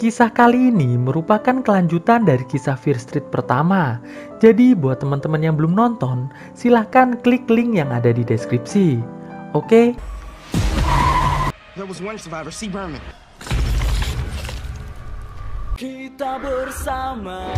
Kisah kali ini merupakan kelanjutan dari kisah Fear Street pertama. Jadi buat teman-teman yang belum nonton, silahkan klik link yang ada di deskripsi. Oke? There was one survivor, C. Berman. Kita bersama.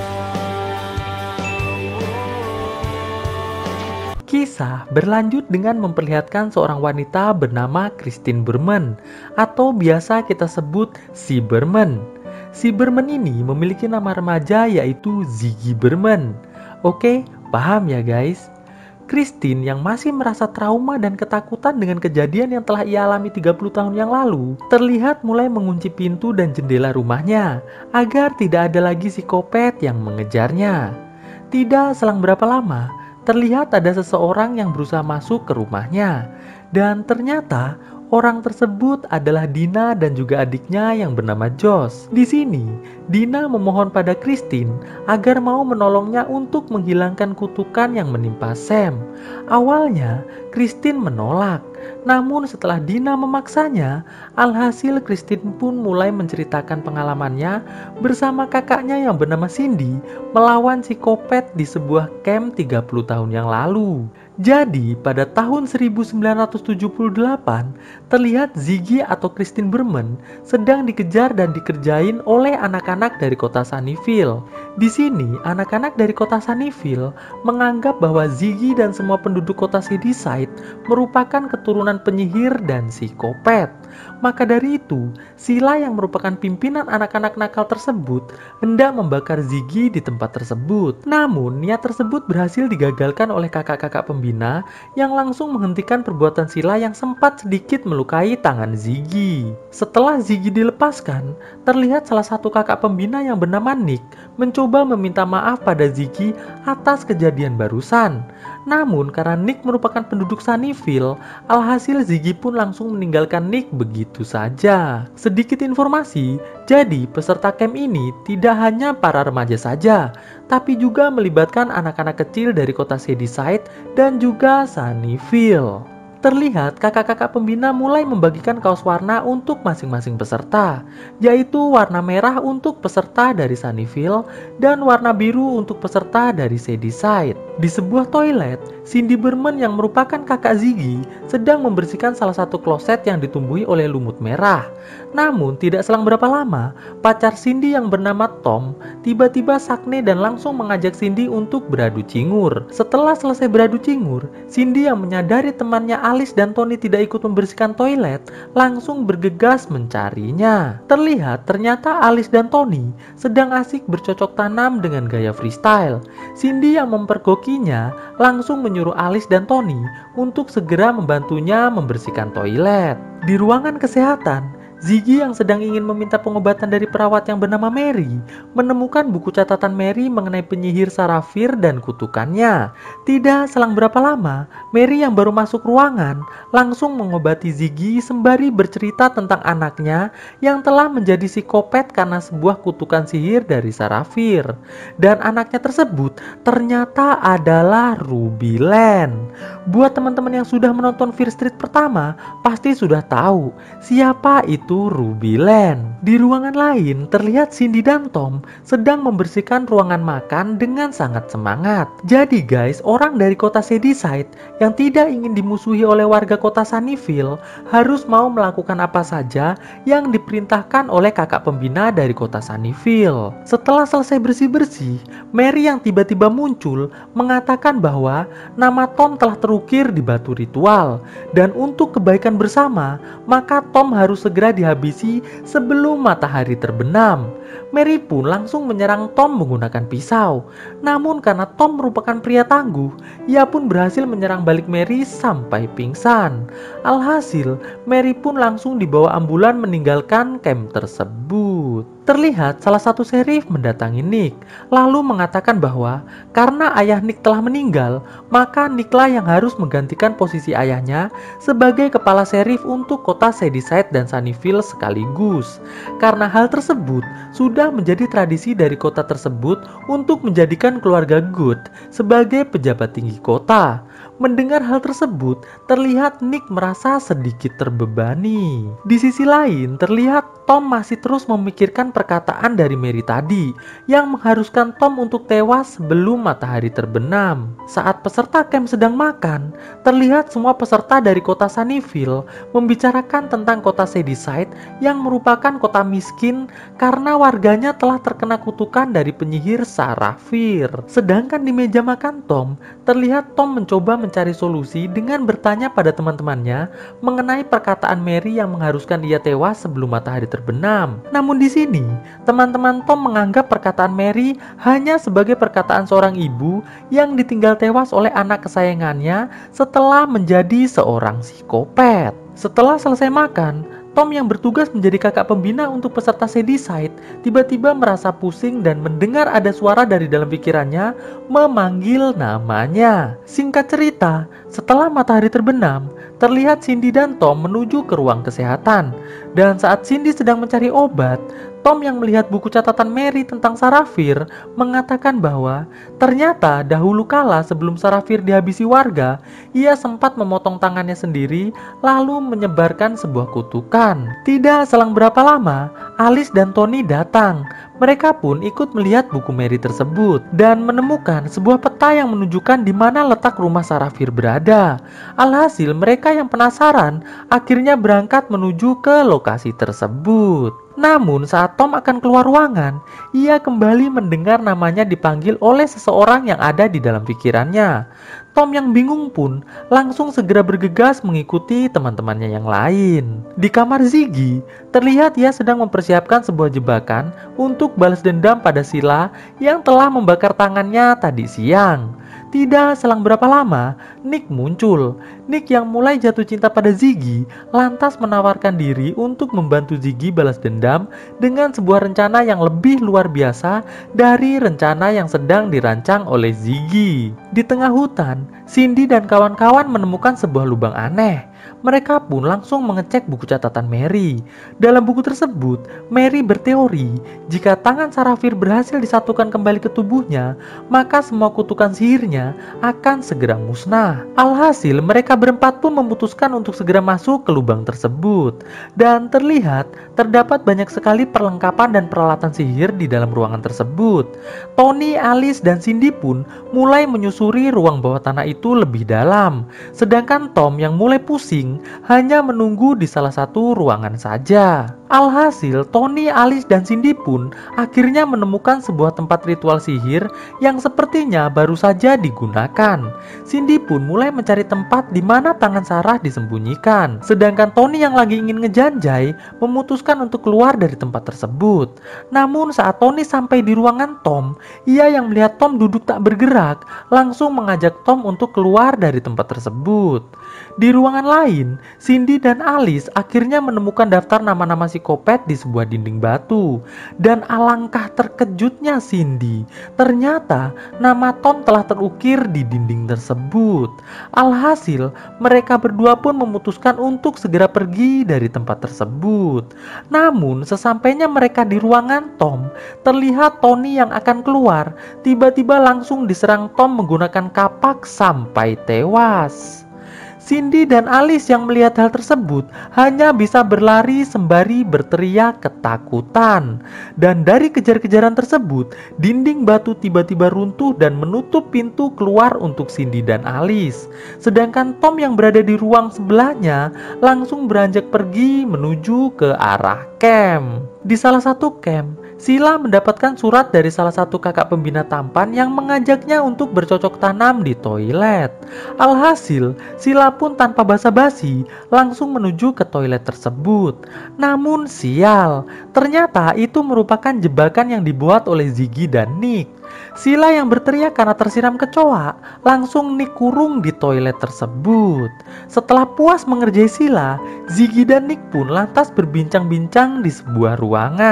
Kisah berlanjut dengan memperlihatkan seorang wanita bernama Christine Berman atau biasa kita sebut si Berman. Si Berman ini memiliki nama remaja yaitu Ziggy Berman. Oke, paham ya guys? Christine yang masih merasa trauma dan ketakutan dengan kejadian yang telah ia alami 30 tahun yang lalu, terlihat mulai mengunci pintu dan jendela rumahnya agar tidak ada lagi psikopat yang mengejarnya. Tidak selang berapa lama, terlihat ada seseorang yang berusaha masuk ke rumahnya, dan ternyata orang tersebut adalah Dina dan juga adiknya yang bernama Josh. Di sini, Dina memohon pada Christine agar mau menolongnya untuk menghilangkan kutukan yang menimpa Sam. Awalnya, Christine menolak. Namun setelah Dina memaksanya, alhasil Christine pun mulai menceritakan pengalamannya bersama kakaknya yang bernama Cindy melawan psikopat di sebuah camp 30 tahun yang lalu. Jadi pada tahun 1978 terlihat Ziggy atau Christine Berman sedang dikejar dan dikerjain oleh anak-anak dari kota Sunnyvale. Di sini anak-anak dari kota Sunnyvale menganggap bahwa Ziggy dan semua penduduk kota Shadyside merupakan keturunan penyihir dan psikopat. Maka dari itu, Sheila yang merupakan pimpinan anak-anak nakal tersebut hendak membakar Ziggy di tempat tersebut. Namun, niat tersebut berhasil digagalkan oleh kakak-kakak pembina yang langsung menghentikan perbuatan Sheila yang sempat sedikit melukai tangan Ziggy. Setelah Ziggy dilepaskan, terlihat salah satu kakak pembina yang bernama Nick mencoba meminta maaf pada Ziggy atas kejadian barusan. Namun, karena Nick merupakan penduduk Sunnyvale, alhasil Ziggy pun langsung meninggalkan Nick begitu saja. Sedikit informasi, jadi peserta camp ini tidak hanya para remaja saja, tapi juga melibatkan anak-anak kecil dari kota Shadyside dan juga Sunnyvale. Terlihat kakak-kakak pembina mulai membagikan kaos warna untuk masing-masing peserta, yaitu warna merah untuk peserta dari Sunnyvale dan warna biru untuk peserta dari Shadyside. Di sebuah toilet, Cindy Berman yang merupakan kakak Ziggy sedang membersihkan salah satu kloset yang ditumbuhi oleh lumut merah. Namun tidak selang berapa lama, pacar Cindy yang bernama Tom tiba-tiba sakne dan langsung mengajak Cindy untuk beradu cingur. Setelah selesai beradu cingur, Cindy yang menyadari temannya Alice dan Tony tidak ikut membersihkan toilet langsung bergegas mencarinya. Terlihat ternyata Alice dan Tony sedang asik bercocok tanam dengan gaya freestyle. Cindy yang mempergokinya langsung menyuruh Alice dan Tony untuk segera membantunya membersihkan toilet. Di ruangan kesehatan, Ziggy yang sedang ingin meminta pengobatan dari perawat yang bernama Mary menemukan buku catatan Mary mengenai penyihir Sarafir dan kutukannya. Tidak selang berapa lama, Mary yang baru masuk ruangan langsung mengobati Ziggy sembari bercerita tentang anaknya yang telah menjadi psikopat karena sebuah kutukan sihir dari Sarafir. Dan anaknya tersebut ternyata adalah Ruby Land. Buat teman-teman yang sudah menonton Fear Street pertama, pasti sudah tahu siapa itu Ruby Land. Di ruangan lain, terlihat Cindy dan Tom sedang membersihkan ruangan makan dengan sangat semangat. Jadi guys, orang dari kota Shadyside yang tidak ingin dimusuhi oleh warga kota Sunnyvale harus mau melakukan apa saja yang diperintahkan oleh kakak pembina dari kota Sunnyvale. Setelah selesai bersih-bersih, Mary yang tiba-tiba muncul mengatakan bahwa nama Tom telah terukir di batu ritual, dan untuk kebaikan bersama, maka Tom harus segera dihabisi sebelum matahari terbenam. Mary pun langsung menyerang Tom menggunakan pisau. Namun karena Tom merupakan pria tangguh, ia pun berhasil menyerang balik Mary sampai pingsan. Alhasil, Mary pun langsung dibawa ambulan meninggalkan camp tersebut. terlihat salah satu sheriff mendatangi Nick, lalu mengatakan bahwa karena ayah Nick telah meninggal, maka Nicklah yang harus menggantikan posisi ayahnya sebagai kepala sheriff untuk kota Shadyside dan Sunnyvale sekaligus. Karena hal tersebut sudah menjadi tradisi dari kota tersebut untuk menjadikan keluarga Good sebagai pejabat tinggi kota. Mendengar hal tersebut, terlihat Nick merasa sedikit terbebani. Di sisi lain, terlihat Tom masih terus memikirkan perkataan dari Mary tadi yang mengharuskan Tom untuk tewas sebelum matahari terbenam. Saat peserta camp sedang makan, terlihat semua peserta dari kota Sunnyvale membicarakan tentang kota Shadyside yang merupakan kota miskin karena warganya telah terkena kutukan dari penyihir Sarafir. Sedangkan di meja makan Tom, terlihat Tom mencoba mencari solusi dengan bertanya pada teman-temannya mengenai perkataan Mary yang mengharuskan ia tewas sebelum matahari terbenam. Namun di sini, teman-teman Tom menganggap perkataan Mary hanya sebagai perkataan seorang ibu yang ditinggal tewas oleh anak kesayangannya setelah menjadi seorang psikopat. Setelah selesai makan, Tom yang bertugas menjadi kakak pembina untuk peserta Shadyside tiba-tiba merasa pusing dan mendengar ada suara dari dalam pikirannya memanggil namanya. Singkat cerita, setelah matahari terbenam, terlihat Cindy dan Tom menuju ke ruang kesehatan. Dan saat Cindy sedang mencari obat, Tom yang melihat buku catatan Mary tentang Sarafir mengatakan bahwa ternyata dahulu kala sebelum Sarafir dihabisi warga, ia sempat memotong tangannya sendiri lalu menyebarkan sebuah kutukan. Tidak selang berapa lama, Alice dan Tony datang. Mereka pun ikut melihat buku Mary tersebut dan menemukan sebuah peta yang menunjukkan di mana letak rumah Sarafir berada. Alhasil mereka yang penasaran akhirnya berangkat menuju ke lokasi tersebut. Namun saat Tom akan keluar ruangan, ia kembali mendengar namanya dipanggil oleh seseorang yang ada di dalam pikirannya. Tom yang bingung pun langsung segera bergegas mengikuti teman-temannya yang lain. Di kamar Ziggy, terlihat ia sedang mempersiapkan sebuah jebakan untuk balas dendam pada Sheila yang telah membakar tangannya tadi siang. Tidak selang berapa lama, Nick muncul. Nick yang mulai jatuh cinta pada Ziggy lantas menawarkan diri untuk membantu Ziggy balas dendam dengan sebuah rencana yang lebih luar biasa dari rencana yang sedang dirancang oleh Ziggy. Di tengah hutan, Cindy dan kawan-kawan menemukan sebuah lubang aneh. Mereka pun langsung mengecek buku catatan Mary. Dalam buku tersebut, Mary berteori jika tangan Sarafir berhasil disatukan kembali ke tubuhnya, maka semua kutukan sihirnya akan segera musnah. Alhasil, mereka berempat pun memutuskan untuk segera masuk ke lubang tersebut. Dan terlihat terdapat banyak sekali perlengkapan dan peralatan sihir di dalam ruangan tersebut. Tony, Alice, dan Cindy pun mulai menyusuri ruang bawah tanah itu lebih dalam. Sedangkan Tom yang mulai pusing hanya menunggu di salah satu ruangan saja. Alhasil, Tony, Alice, dan Cindy pun akhirnya menemukan sebuah tempat ritual sihir yang sepertinya baru saja digunakan. Cindy pun mulai mencari tempat di mana tangan Sarah disembunyikan. Sedangkan Tony yang lagi ingin ngejanjai memutuskan untuk keluar dari tempat tersebut. Namun saat Tony sampai di ruangan Tom, ia yang melihat Tom duduk tak bergerak langsung mengajak Tom untuk keluar dari tempat tersebut. Di ruangan lain, Cindy dan Alice akhirnya menemukan daftar nama-nama psikopat di sebuah dinding batu. Dan alangkah terkejutnya Cindy, ternyata nama Tom telah terukir di dinding tersebut. Alhasil, mereka berdua pun memutuskan untuk segera pergi dari tempat tersebut. Namun, sesampainya mereka di ruangan Tom, terlihat Tony yang akan keluar tiba-tiba langsung diserang Tom menggunakan kapak sampai tewas. Cindy dan Alice yang melihat hal tersebut hanya bisa berlari sembari berteriak ketakutan. Dan dari kejar-kejaran tersebut, dinding batu tiba-tiba runtuh dan menutup pintu keluar untuk Cindy dan Alice. Sedangkan Tom yang berada di ruang sebelahnya langsung beranjak pergi menuju ke arah camp. Di salah satu camp, Sheila mendapatkan surat dari salah satu kakak pembina tampan yang mengajaknya untuk bercocok tanam di toilet. Alhasil, Sheila pun tanpa basa-basi langsung menuju ke toilet tersebut. Namun sial, ternyata itu merupakan jebakan yang dibuat oleh Ziggy dan Nick. Sheila yang berteriak karena tersiram kecoa, langsung Nick kurung di toilet tersebut. Setelah puas mengerjai Sheila, Ziggy dan Nick pun lantas berbincang-bincang di sebuah ruangan.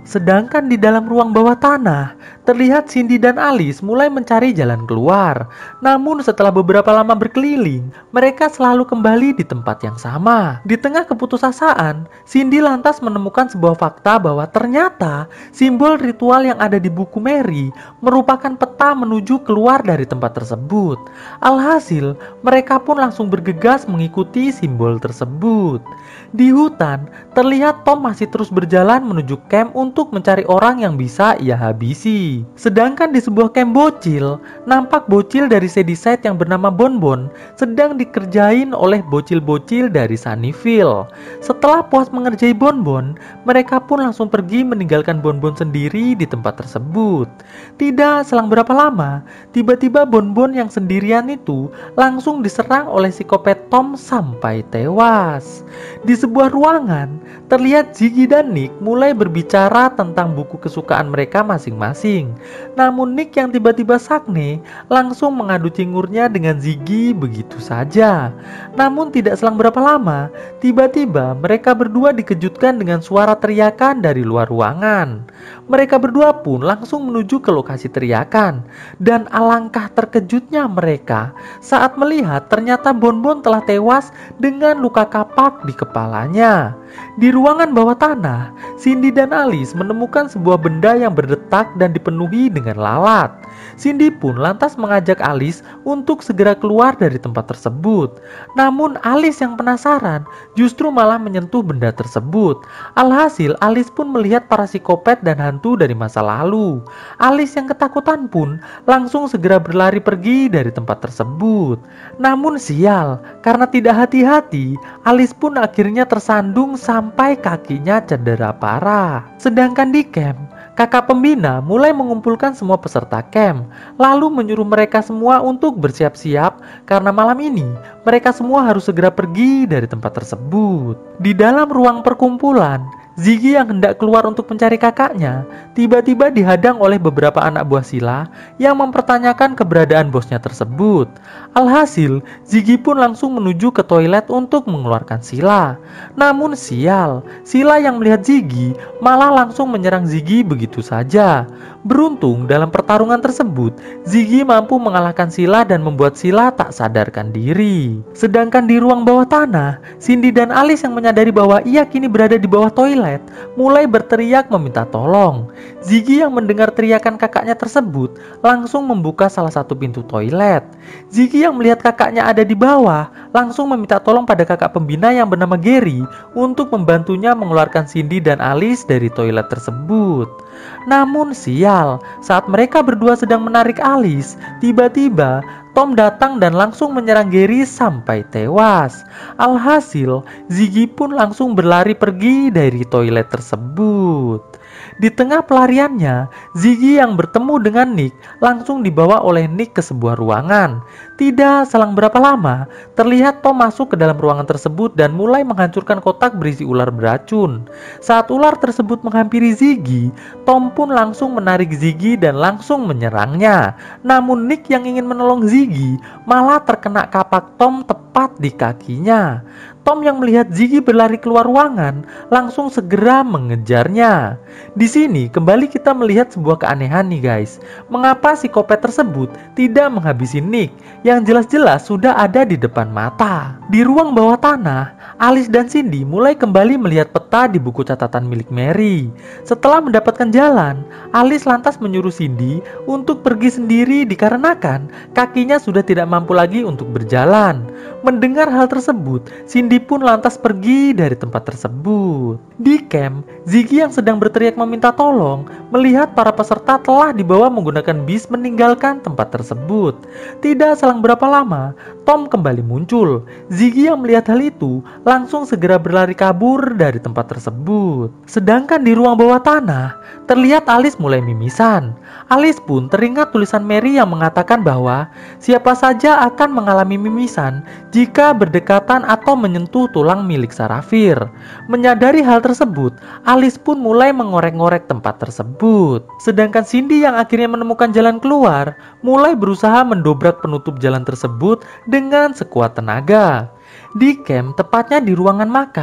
Sedangkan di dalam ruang bawah tanah, terlihat Cindy dan Alice mulai mencari jalan keluar. Namun setelah beberapa lama berkeliling, mereka selalu kembali di tempat yang sama. Di tengah keputusasaan, Cindy lantas menemukan sebuah fakta bahwa ternyata simbol ritual yang ada di buku Mary merupakan peta menuju keluar dari tempat tersebut. Alhasil, mereka pun langsung bergegas mengikuti simbol tersebut. Di hutan, terlihat Tom masih terus berjalan menuju camp untuk mencari orang yang bisa ia habisi. Sedangkan di sebuah camp bocil, nampak bocil dari Shadyside yang bernama Bonbon sedang dikerjain oleh bocil-bocil dari Sunnyville. Setelah puas mengerjai Bonbon, mereka pun langsung pergi meninggalkan Bonbon sendiri di tempat tersebut. Tidak selang berapa lama, tiba-tiba Bonbon yang sendirian itu langsung diserang oleh psikopat Tom sampai tewas. Di sebuah ruangan, terlihat Ziggy dan Nick mulai berbicara tentang buku kesukaan mereka masing-masing. Namun Nick yang tiba-tiba sakne langsung mengadu cingurnya dengan Ziggy begitu saja. Namun tidak selang berapa lama, tiba-tiba mereka berdua dikejutkan dengan suara teriakan dari luar ruangan. Mereka berdua pun langsung menuju ke lokasi teriakan. Dan alangkah terkejutnya mereka saat melihat ternyata Bonbon telah tewas dengan luka kapak di kepalanya. Di ruangan bawah tanah, Cindy dan Alice menemukan sebuah benda yang berdetak dan dipenuhi dengan lalat. Cindy pun lantas mengajak Alice untuk segera keluar dari tempat tersebut. Namun Alice yang penasaran justru malah menyentuh benda tersebut. Alhasil Alice pun melihat para psikopat dan hantu dari masa lalu. Alice yang ketakutan pun langsung segera berlari pergi dari tempat tersebut. Namun sial, karena tidak hati-hati, Alice pun akhirnya tersandung sampai kakinya cedera parah. Sedangkan di camp, kakak pembina mulai mengumpulkan semua peserta camp, lalu menyuruh mereka semua untuk bersiap-siap karena malam ini mereka semua harus segera pergi dari tempat tersebut. Di dalam ruang perkumpulan, Ziggy yang hendak keluar untuk mencari kakaknya tiba-tiba dihadang oleh beberapa anak buah Sila yang mempertanyakan keberadaan bosnya tersebut. Alhasil, Ziggy pun langsung menuju ke toilet untuk mengeluarkan Sila. Namun sial, Sila yang melihat Ziggy malah langsung menyerang Ziggy begitu saja. Beruntung dalam pertarungan tersebut, Ziggy mampu mengalahkan Sila dan membuat Sila tak sadarkan diri. Sedangkan di ruang bawah tanah, Cindy dan Alice yang menyadari bahwa ia kini berada di bawah toilet mulai berteriak meminta tolong. Ziggy yang mendengar teriakan kakaknya tersebut langsung membuka salah satu pintu toilet. Ziggy yang melihat kakaknya ada di bawah langsung meminta tolong pada kakak pembina yang bernama Gary untuk membantunya mengeluarkan Cindy dan Alice dari toilet tersebut. Namun sial, saat mereka berdua sedang menarik Alice, tiba-tiba Tom datang dan langsung menyerang Gary sampai tewas. Alhasil, Ziggy pun langsung berlari pergi dari toilet tersebut. Di tengah pelariannya, Ziggy yang bertemu dengan Nick langsung dibawa oleh Nick ke sebuah ruangan. Tidak selang berapa lama, terlihat Tom masuk ke dalam ruangan tersebut dan mulai menghancurkan kotak berisi ular beracun. Saat ular tersebut menghampiri Ziggy, Tom pun langsung menarik Ziggy dan langsung menyerangnya. Namun Nick yang ingin menolong Ziggy malah terkena kapak Tom tepat di kakinya. Tom yang melihat Ziggy berlari keluar ruangan langsung segera mengejarnya. Di sini kembali kita melihat sebuah keanehan nih guys. Mengapa psikopat tersebut tidak menghabisi Nick yang jelas-jelas sudah ada di depan mata? Di ruang bawah tanah, Alice dan Cindy mulai kembali melihat peta di buku catatan milik Mary. Setelah mendapatkan jalan, Alice lantas menyuruh Cindy untuk pergi sendiri dikarenakan kakinya sudah tidak mampu lagi untuk berjalan. Mendengar hal tersebut, Cindy pun lantas pergi dari tempat tersebut. Di camp, Ziggy yang sedang berteriak meminta tolong melihat para peserta telah dibawa menggunakan bis meninggalkan tempat tersebut. Tidak selang berapa lama, Tom kembali muncul. Ziggy yang melihat hal itu langsung segera berlari kabur dari tempat tersebut. Sedangkan di ruang bawah tanah, terlihat Alice mulai mimisan. Alice pun teringat tulisan Mary yang mengatakan bahwa siapa saja akan mengalami mimisan jika berdekatan atau menyentuh tulang milik Sarafir. Menyadari hal tersebut, Alice pun mulai mengorek-ngorek tempat tersebut. Sedangkan Cindy yang akhirnya menemukan jalan keluar, mulai berusaha mendobrak penutup jalan tersebut dengan sekuat tenaga. Di camp, tepatnya di ruangan makan,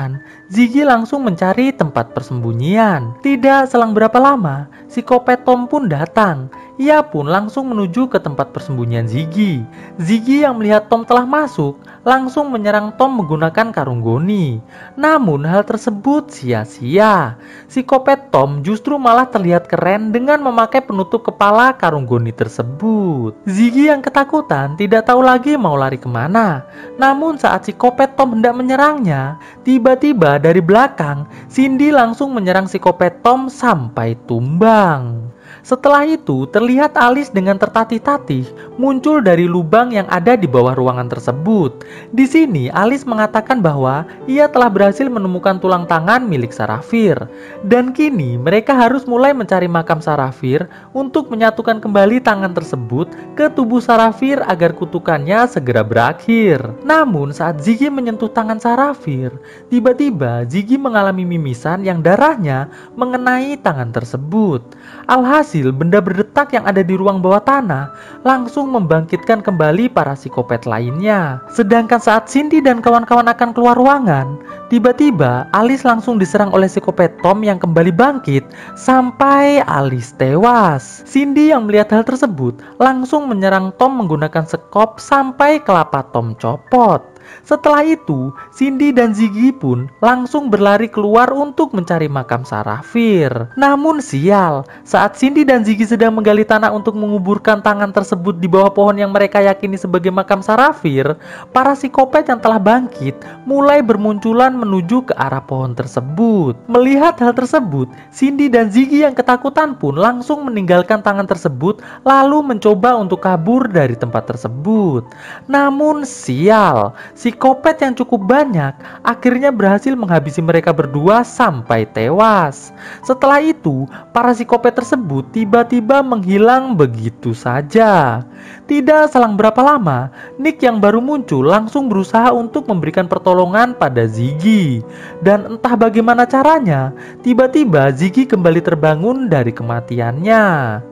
Ziggy langsung mencari tempat persembunyian. Tidak selang berapa lama, psikopat Tom pun datang. Ia pun langsung menuju ke tempat persembunyian Ziggy. Ziggy yang melihat Tom telah masuk, langsung menyerang Tom menggunakan karung goni. Namun hal tersebut sia-sia. Psikopat Tom justru malah terlihat keren dengan memakai penutup kepala karung goni tersebut. Ziggy yang ketakutan tidak tahu lagi mau lari kemana. Namun saat psikopat Tom hendak menyerangnya, tiba-tiba dari belakang, Cindy langsung menyerang psikopat Tom sampai tumbang. Setelah itu, terlihat Alice dengan tertatih-tatih muncul dari lubang yang ada di bawah ruangan tersebut. Di sini, Alice mengatakan bahwa ia telah berhasil menemukan tulang tangan milik Sarafir. Dan kini, mereka harus mulai mencari makam Sarafir untuk menyatukan kembali tangan tersebut ke tubuh Sarafir agar kutukannya segera berakhir. Namun, saat Ziggy menyentuh tangan Sarafir, tiba-tiba Ziggy mengalami mimisan yang darahnya mengenai tangan tersebut. Alhasil, benda berdetak yang ada di ruang bawah tanah langsung membangkitkan kembali para psikopat lainnya. Sedangkan saat Cindy dan kawan-kawan akan keluar ruangan, tiba-tiba Alice langsung diserang oleh psikopat Tom yang kembali bangkit sampai Alice tewas. Cindy yang melihat hal tersebut langsung menyerang Tom menggunakan sekop sampai kelapa Tom copot. Setelah itu, Cindy dan Ziggy pun langsung berlari keluar untuk mencari makam Sarafir. Namun sial, saat Cindy dan Ziggy sedang menggali tanah untuk menguburkan tangan tersebut di bawah pohon yang mereka yakini sebagai makam Sarafir, para psikopat yang telah bangkit mulai bermunculan menuju ke arah pohon tersebut. Melihat hal tersebut, Cindy dan Ziggy yang ketakutan pun langsung meninggalkan tangan tersebut lalu mencoba untuk kabur dari tempat tersebut. Namun sial, psikopat yang cukup banyak akhirnya berhasil menghabisi mereka berdua sampai tewas. Setelah itu, para psikopat tersebut tiba-tiba menghilang begitu saja. Tidak selang berapa lama, Nick yang baru muncul langsung berusaha untuk memberikan pertolongan pada Ziggy. Dan entah bagaimana caranya, tiba-tiba Ziggy kembali terbangun dari kematiannya.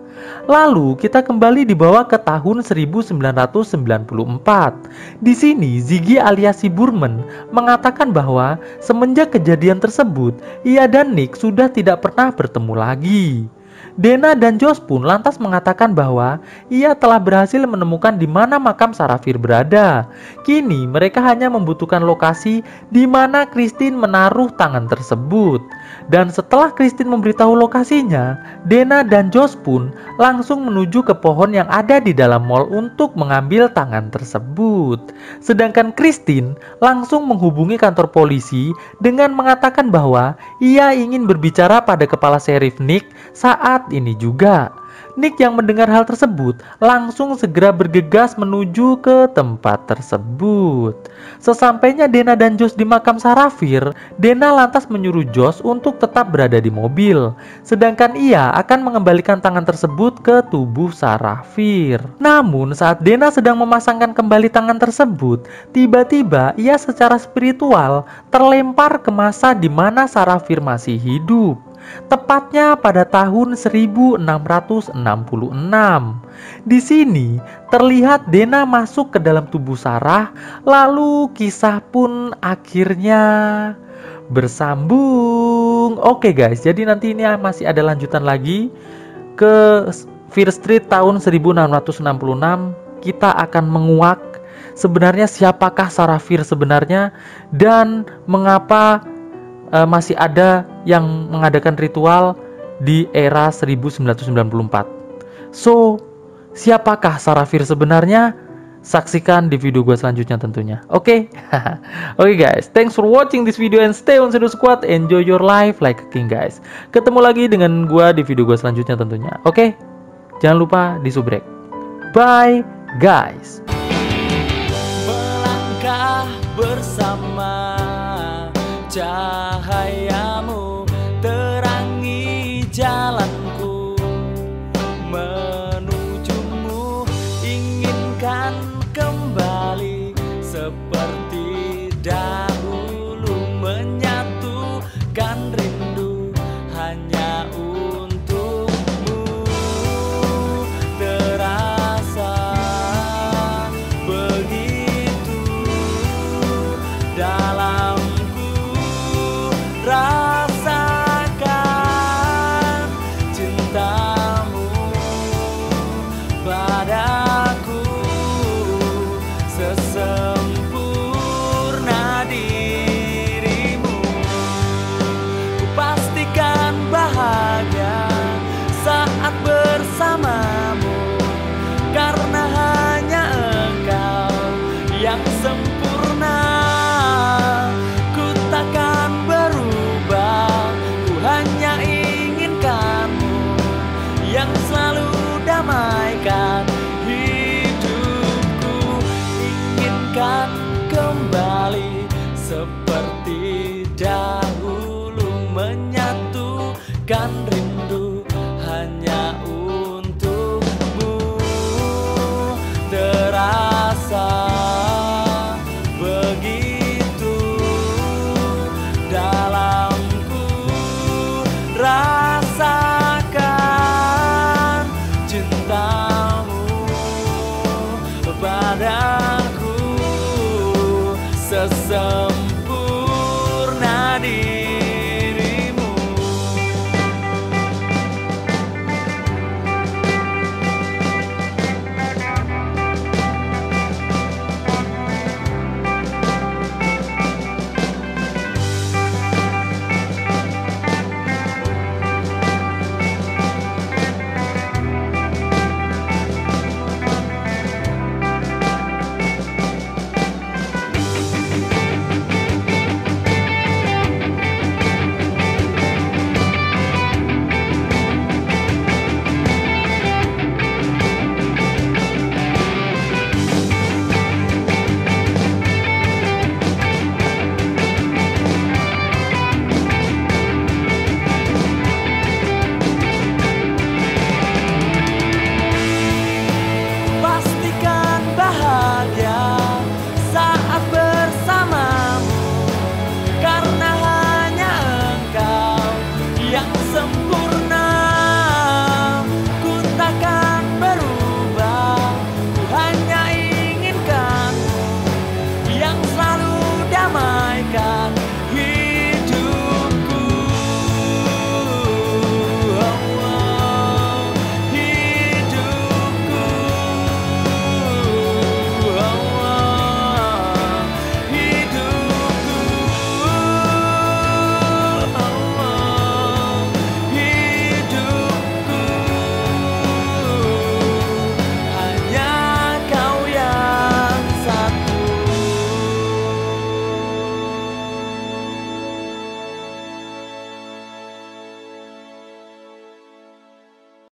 Lalu kita kembali dibawa ke tahun 1994. Di sini Ziggy alias si Burman mengatakan bahwa semenjak kejadian tersebut, ia dan Nick sudah tidak pernah bertemu lagi. Dana dan Josh pun lantas mengatakan bahwa ia telah berhasil menemukan di mana makam Sarafir berada. Kini mereka hanya membutuhkan lokasi di mana Christine menaruh tangan tersebut. Dan setelah Christine memberitahu lokasinya, Dana dan Josh pun langsung menuju ke pohon yang ada di dalam mall untuk mengambil tangan tersebut. Sedangkan Christine langsung menghubungi kantor polisi dengan mengatakan bahwa ia ingin berbicara pada kepala sheriff Nick saat ini juga. Nick yang mendengar hal tersebut langsung segera bergegas menuju ke tempat tersebut. Sesampainya Dana dan Josh di makam Sarafir, Dana lantas menyuruh Josh untuk tetap berada di mobil, sedangkan ia akan mengembalikan tangan tersebut ke tubuh Sarafir. Namun saat Dana sedang memasangkan kembali tangan tersebut, tiba-tiba ia secara spiritual terlempar ke masa di mana Sarafir masih hidup. Tepatnya pada tahun 1666. Di sini terlihat Dana masuk ke dalam tubuh Sarah, lalu kisah pun akhirnya bersambung. Oke guys, jadi nanti ini masih ada lanjutan lagi ke Fear Street tahun 1666. Kita akan menguak sebenarnya siapakah Sarafir sebenarnya dan mengapa masih ada yang mengadakan ritual di era 1994. So, siapakah Sarafir sebenarnya? Saksikan di video gue selanjutnya tentunya. Oke? Oke guys, thanks for watching this video and stay on Shadow Squad. Enjoy your life like a king guys. Ketemu lagi dengan gue di video gue selanjutnya tentunya. Oke? Jangan lupa di subrek. Bye guys. Melangkah bersama, cahayamu terangi jalanku menujumu, inginkan kembali seperti dahulu, menyatukan rindu hanya untukmu. Terasa begitu dalamku, rindu hanya